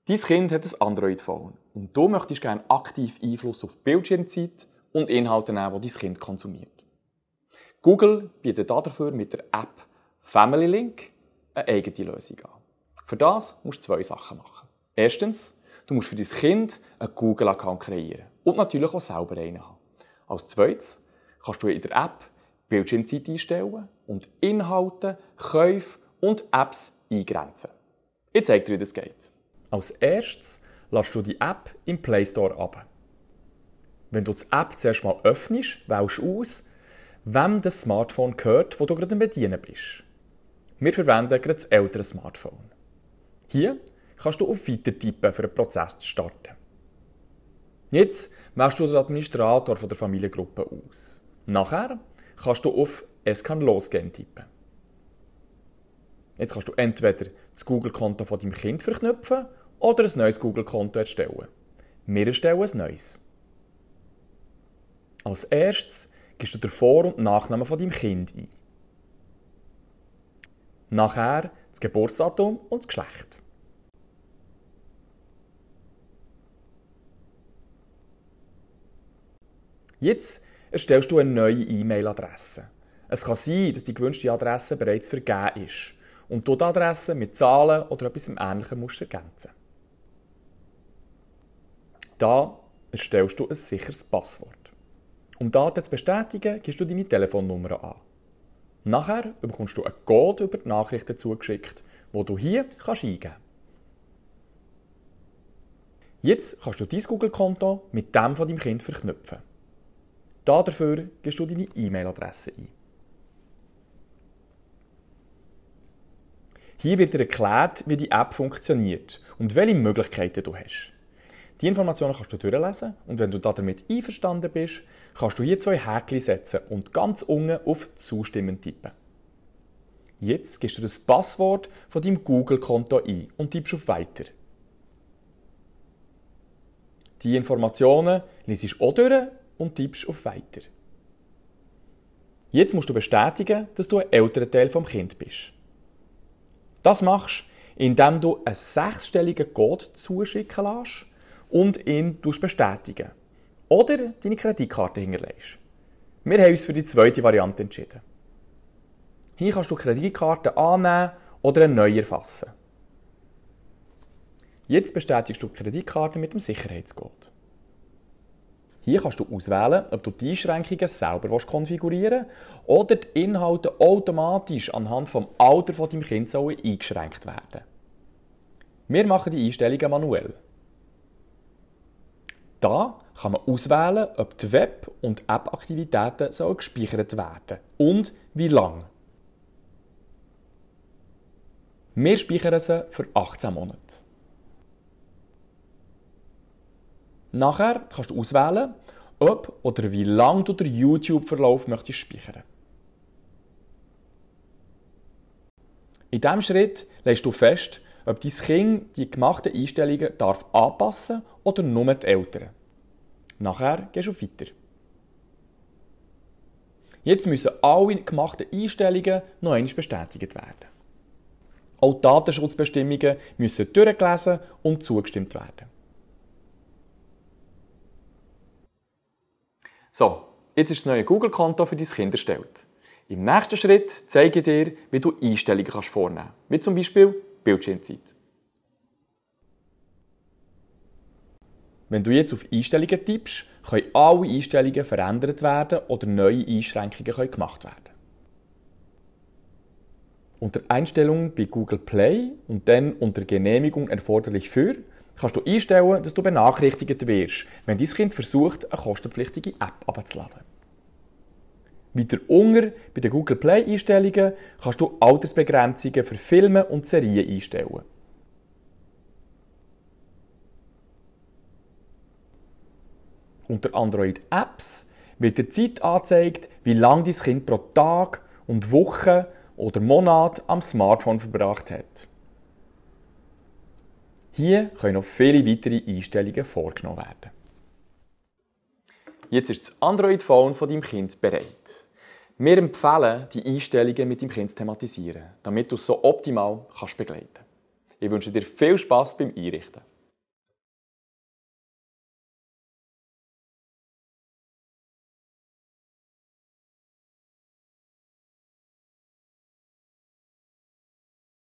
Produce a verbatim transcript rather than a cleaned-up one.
Dein Kind hat ein Android-Phone und du möchtest gerne aktiv Einfluss auf die Bildschirmzeit und Inhalte nehmen, die dein Kind konsumiert. Google bietet dafür mit der App Family Link eine eigene Lösung an. Für das musst du zwei Sachen machen. Erstens, du musst für dein Kind einen Google-Account kreieren und natürlich auch selber einen haben. Als zweites kannst du in der App Bildschirmzeit einstellen und Inhalte, Käufe und Apps eingrenzen. Ich zeige dir, wie das geht. Als erstes lässt du die App im Play Store ab. Wenn du die App zuerst mal öffnest, wählst du aus, wem das Smartphone gehört, das du gerade am Bedienen bist. Wir verwenden gerade das ältere Smartphone. Hier kannst du auf Weiter tippen, für den Prozess zu starten. Jetzt wählst du den Administrator der Familiengruppe aus. Nachher kannst du auf «Es kann losgehen» tippen. Jetzt kannst du entweder das Google-Konto von deinem Kind verknüpfen oder ein neues Google-Konto erstellen. Wir erstellen ein neues. Als erstes gibst du den Vor- und Nachnamen von deinem Kind ein. Nachher das Geburtsdatum und das Geschlecht. Jetzt erstellst du eine neue E-Mail-Adresse. Es kann sein, dass die gewünschte Adresse bereits vergeben ist und du die Adresse mit Zahlen oder etwas Ähnlichem musst ergänzen. Da erstellst du ein sicheres Passwort. Um Daten zu bestätigen, gibst du deine Telefonnummer an. Nachher bekommst du einen Code über die Nachrichten zugeschickt, den du hier kannst eingeben kannst. Jetzt kannst du dein Google-Konto mit dem von deinem Kind verknüpfen. Dafür gibst du deine E-Mail-Adresse ein. Hier wird dir erklärt, wie die App funktioniert und welche Möglichkeiten du hast. Die Informationen kannst du durchlesen und wenn du damit einverstanden bist, kannst du hier zwei Häkchen setzen und ganz unten auf «Zustimmen» tippen. Jetzt gibst du das Passwort von deinem Google-Konto ein und tippst auf «Weiter». Die Informationen liest du auch durch und tippst auf «Weiter». Jetzt musst du bestätigen, dass du ein älterer Teil vom Kind bist. Das machst du, indem du einen sechsstelligen Code zuschicken lässt und ihn bestätigen oder deine Kreditkarte hinterlegst. Wir haben uns für die zweite Variante entschieden. Hier kannst du die Kreditkarte annehmen oder eine neue erfassen. Jetzt bestätigst du die Kreditkarte mit dem Sicherheitscode. Hier kannst du auswählen, ob du die Einschränkungen selber konfigurieren willst oder die Inhalte automatisch anhand des Alters von deinem Kind eingeschränkt werden. Wir machen die Einstellungen manuell. Da kann man auswählen, ob die Web- und App-Aktivitäten gespeichert werden und wie lange. Wir speichern sie für achtzehn Monate. Nachher kannst du auswählen, ob oder wie lange du den YouTube-Verlauf möchtest speichern. In diesem Schritt legst du fest, ob dein Kind die gemachten Einstellungen darf anpassen oder nur die Eltern. Nachher gehst du auf Weiter. Jetzt müssen alle gemachten Einstellungen noch einmal bestätigt werden. Auch die Datenschutzbestimmungen müssen durchgelesen und zugestimmt werden. So, jetzt ist das neue Google-Konto für dein Kind erstellt. Im nächsten Schritt zeige ich dir, wie du Einstellungen kannst vornehmen kannst, wie zum Beispiel Bildschirmzeit. Wenn du jetzt auf Einstellungen tippst, können alle Einstellungen verändert werden oder neue Einschränkungen können gemacht werden. Unter Einstellungen bei Google Play und dann unter Genehmigung erforderlich für kannst du einstellen, dass du benachrichtigt wirst, wenn dein Kind versucht, eine kostenpflichtige App herunterzuladen. Weiter unten bei den Google Play Einstellungen kannst du Altersbegrenzungen für Filme und Serien einstellen. Unter Android Apps wird dir Zeit angezeigt, wie lange dein Kind pro Tag und Woche oder Monat am Smartphone verbracht hat. Hier können noch viele weitere Einstellungen vorgenommen werden. Jetzt ist das Android-Phone von deinem Kind bereit. Wir empfehlen, die Einstellungen mit deinem Kind zu thematisieren, damit du es so optimal kannst begleiten kannst. Ich wünsche dir viel Spass beim Einrichten.